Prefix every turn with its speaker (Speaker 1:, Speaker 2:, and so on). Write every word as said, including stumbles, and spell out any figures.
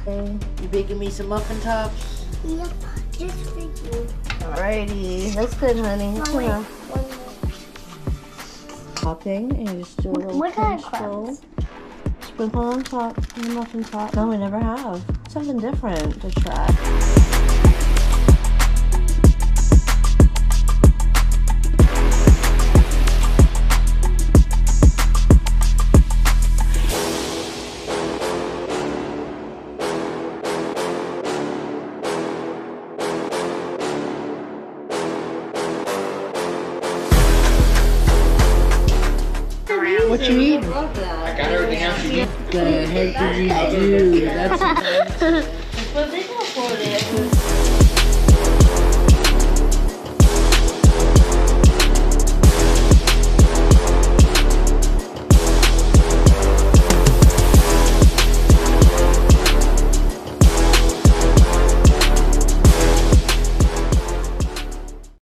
Speaker 1: Okay. You baking me some muffin tops?
Speaker 2: Yep, just for you.
Speaker 1: Alrighty, that's good, honey.
Speaker 2: One
Speaker 1: Come
Speaker 2: more.
Speaker 1: on.
Speaker 2: One more.
Speaker 1: Topping, and you just do a little
Speaker 2: What kind of
Speaker 1: pinch roll.
Speaker 2: crumbs?
Speaker 1: Sprinkle on top, on the muffin top. No, we never have. Something different to try. What you eating? I love that.
Speaker 3: I got everything else you need.
Speaker 1: The heck did you do? That's